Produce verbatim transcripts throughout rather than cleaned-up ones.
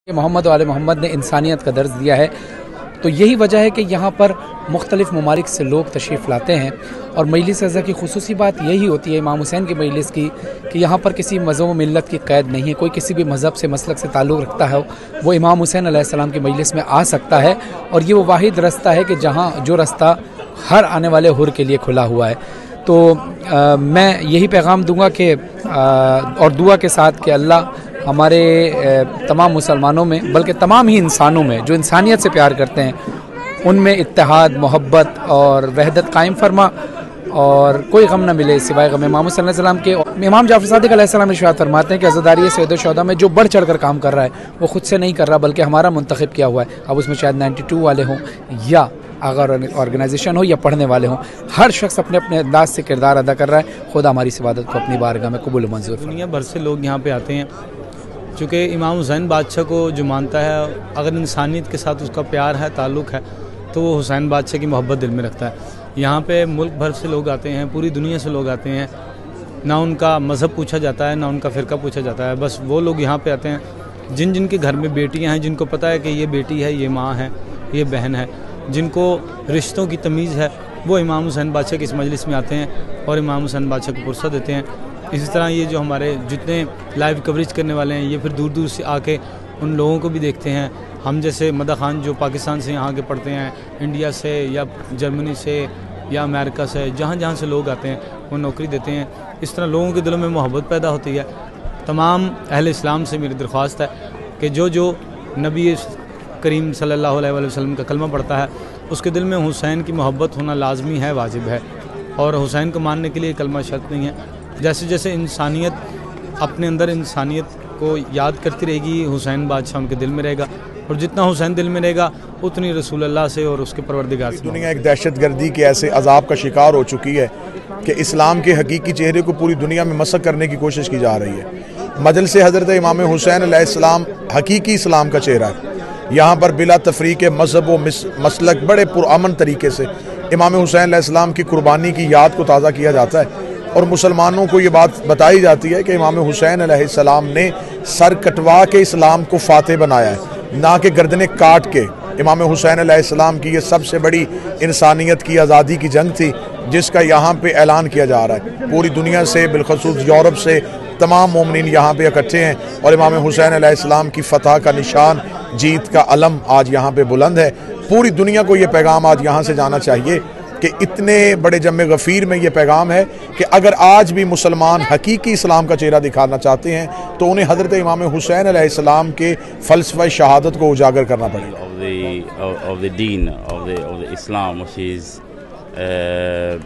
मोहम्मद वाले मोहम्मद ने इंसानियत का दर्ज दिया है। तो यही वजह है कि यहाँ पर मुख्तलिफ़ ममालिक से लोग तशरीफ़ लाते हैं और मजलिस अज़ा की खुसूसी बात यही होती है इमाम हुसैन की मजलिस की कि यहाँ पर किसी मज़हब व मिल्लत की क़ैद नहीं है। कोई किसी भी मज़हब से मसलक से ताल्लुक़ रखता है वो इमाम हुसैन अलैहिस्सलाम की मजलिस में आ सकता है और ये वो वाहिद रास्ता है कि जहाँ जो रास्ता हर आने वाले हुर के लिए खुला हुआ है। तो आ, मैं यही पैगाम दूँगा कि और दुआ के साथ कि अल्लाह हमारे तमाम मुसलमानों में बल्कि तमाम ही इंसानों में जो इंसानियत से प्यार करते हैं उनमें इत्तेहाद, मोहब्बत और वहदत कायम फरमा और कोई गम न मिले सिवाय गम इमाम हुसैन अलैहिस्सलाम के। इमाम जाफ़र सादिक़ अलैहिस्सलाम इरशाद फरमाते हैं कि अज़ादारी सैयद शुहदा में जो बढ़ चढ़ कर काम कर रहा है वो ख़ुद से नहीं कर रहा बल्कि हमारा मुंतखब किया हुआ है। अब उसमें शायद बानवे वाले हों या अगर ऑर्गेनाइजेशन हो या पढ़ने वाले हों, हर शख्स अपने अपने अंदाज से किरदार अदा कर रहा है। खुदा हमारी इस इबादत को अपनी बारगाह में कबूल मंजूर। दुनिया भर से लोग यहाँ पे आते हैं चूँकि इमाम हुसैन बादशाह को जो मानता है, अगर इंसानियत के साथ उसका प्यार है, ताल्लुक़ है, तो वो हुसैन बादशाह की मोहब्बत दिल में रखता है। यहाँ पे मुल्क भर से लोग आते हैं, पूरी दुनिया से लोग आते हैं। ना उनका मज़हब पूछा जाता है, ना उनका फ़िरका पूछा जाता है। बस वो लोग यहाँ पे आते हैं जिन जिन के घर में बेटियाँ हैं, जिनको पता है कि ये बेटी है, ये माँ है, ये बहन है, जिनको रिश्तों की तमीज़ है, वो इमाम हुसैन बादशाह की इस मजलिस में आते हैं और इमाम हुसैन बादशाह को पुरसा देते हैं। इसी तरह ये जो हमारे जितने लाइव कवरेज करने वाले हैं ये फिर दूर दूर से आके उन लोगों को भी देखते हैं। हम जैसे मदा खान जो पाकिस्तान से यहाँ के पढ़ते हैं, इंडिया से या जर्मनी से या अमेरिका से, जहाँ जहाँ से लोग आते हैं वो नौकरी देते हैं। इस तरह लोगों के दिलों में मोहब्बत पैदा होती है। तमाम अहले इस्लाम से मेरी दरख्वास्त है कि जो जो नबी करीम सल्लल्लाहु अलैहि वसल्लम का कलमा पढ़ता है उसके दिल में हुसैन की मोहब्बत होना लाजमी है, वाजिब है। और हुसैन को मानने के लिए कलमा शर्त नहीं है। जैसे जैसे इंसानियत अपने अंदर इंसानियत को याद करती रहेगी, हुसैन बादशाह उनके दिल में रहेगा और जितना हुसैन दिल में रहेगा उतनी रसूल अल्लाह से और उसके परवरदिगार से। दुनिया एक दहशत गर्दी के ऐसे अजाब का शिकार हो चुकी है कि इस्लाम के हकीकी चेहरे को पूरी दुनिया में मसक करने की कोशिश की जा रही है। मजलिस से हज़रत इमाम हुसैन अलैहिस्सलाम हकीकी इस्लाम का चेहरा है। यहाँ पर बिला तफरीक मज़हब व मसलक बड़े पुरअमन तरीके से इमाम हुसैन अलैहिस्सलाम की कुर्बानी की याद को ताज़ा किया जाता है और मुसलमानों को ये बात बताई जाती है कि इमाम हुसैन अलैहिस्सलाम ने सर कटवा के इस्लाम को फातेह बनाया है, ना कि गर्दनें काट के। इमाम हुसैन अलैहिस्सलाम की ये सबसे बड़ी इंसानियत की आज़ादी की जंग थी जिसका यहाँ पे ऐलान किया जा रहा है। पूरी दुनिया से बिलखसूस यूरोप से तमाम मोमिनीन यहाँ पे इकट्ठे हैं और इमाम हुसैन अलैहिस्सलाम की फ़तह का निशान, जीत का अलम आज यहाँ पे बुलंद है। पूरी दुनिया को ये पैगाम आज यहाँ से जाना चाहिए कि इतने बड़े जम्मे गफ़ीर में ये पैगाम है कि अगर आज भी मुसलमान हकीकी इस्लाम का चेहरा दिखाना चाहते हैं तो उन्हें हज़रत इमाम हुसैन अलैहिस्सलाम के फ़लसफ़े शहादत को उजागर करना पड़ेगा। Of the deen of the of the Islam, which is uh,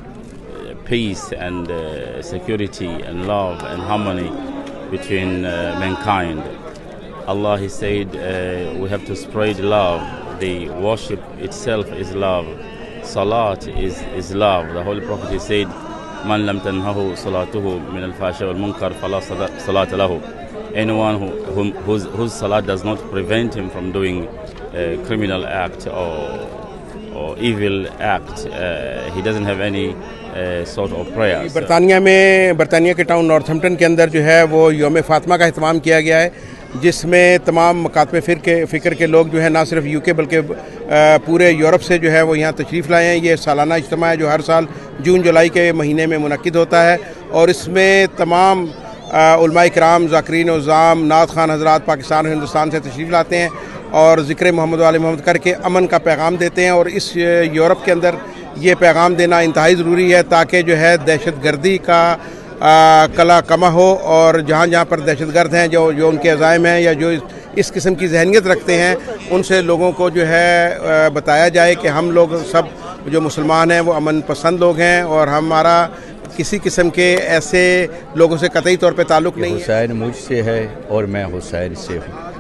peace and uh, security and love and harmony between uh, mankind. Allah, He said, uh, we have to spread love. The worship itself is love. Salat is, is love. The Holy Prophet he said, Man lam tanhahu salatuhu min al-fasha wal-munkar fala salat lahu. Anyone who, whom, whose, whose salat does not prevent him from doing a criminal act or, or evil act, uh, he doesn't have any uh, sort of prayer. बरतानिया में बरतानिया के town Northampton के अंदर जो है वो यौम फातिमा का इत्माम किया गया है, जिसमें तमाम मकातब फ़िर के फ़िक्र के लोग जो है ना सिर्फ यूके बल्कि पूरे यूरोप से जो है वो यहाँ तशरीफ़ लाए हैं। ये सालाना इज्तिमा है जो हर साल जून जुलाई के महीने में मुनक्किद होता है और इसमें तमाम उलमाए किराम, ज़ाकिरीन उज़्ज़ाम, नात खान हज़रात पाकिस्तान और हिंदुस्तान से तशरीफ़ लाते हैं और ज़िक्र मोहम्मद वाले मोहम्मद करके अमन का पैगाम देते हैं। और इस यूरोप के अंदर ये पैगाम देना इंतहाई ज़रूरी है ताकि जो है दहशत गर्दी का आ, कला कमा हो और जहाँ जहाँ पर दहशत गर्द हैं, जो जो उनके अज़ाइम हैं या जो इस, इस किस्म की जहनीत रखते हैं, उनसे लोगों को जो है आ, बताया जाए कि हम लोग सब जो मुसलमान हैं वो अमन पसंद लोग हैं और हमारा किसी किस्म के ऐसे लोगों से कतई तौर पे ताल्लुक़ नहीं है। हुसैन मुझसे है और मैं हुसैन से हूँ।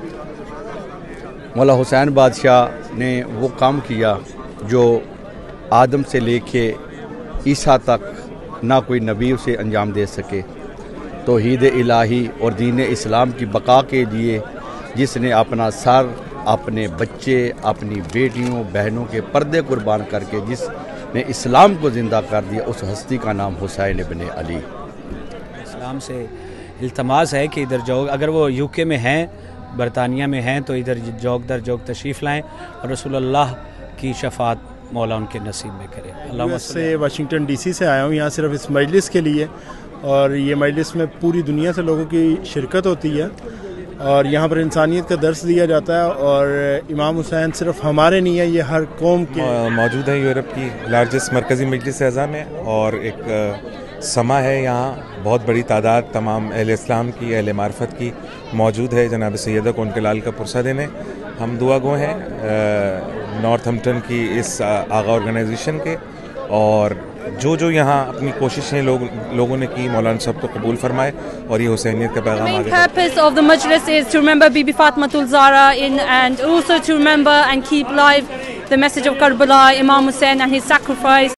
मौला हुसैन बादशाह ने वो काम किया जो आदम से लेके ईसा तक ना कोई नबी उसे अंजाम दे सके। तौहीद इलाही और दीन इस्लाम की बका के लिए जिसने अपना सर, अपने बच्चे, अपनी बेटियों बहनों के पर्दे कुर्बान करके जिसने इस्लाम को ज़िंदा कर दिया, उस हस्ती का नाम हुसैन इब्न अली। इस्लाम से इल्तमास है कि इधर जाओ, अगर वो यूके में हैं बरतानिया में हैं तो इधर जौक दर जौक तशरीफ़ लाएँ और रसूलुल्लाह की शफ़ात मौला उनके नसीब में करे। अल्लाह से वाशिंगटन डीसी से आया हूँ यहाँ सिर्फ इस मजलिस के लिए, और ये मजलिस में पूरी दुनिया से लोगों की शिरकत होती है और यहाँ पर इंसानियत का दर्स दिया जाता है। और इमाम हुसैन सिर्फ हमारे नहीं है, ये हर कौम के मौजूद है। यूरोप की लार्जेस्ट मरकज़ी मजलिस अज़ा में, और एक समा है यहाँ, बहुत बड़ी तादाद तमाम अहले इस्लाम की, अहले मार्फत की मौजूद है। जनाब सैयदा को उनके लाल का पुरसा देने हम दुआ गो हैं नॉर्थहम्पटन की इस आगा ऑर्गेनाइजेशन के, और जो जो यहाँ अपनी कोशिशें लोग लोगों ने की, मौलाना सब को कबूल फरमाए और ये हुसैनियत का पैगाम आगे। The main purpose of the majlis is to remember Bibi Fatmatul Zahra in, and also to remember and keep live the message of Karbala, Imam Hussein and his sacrifice.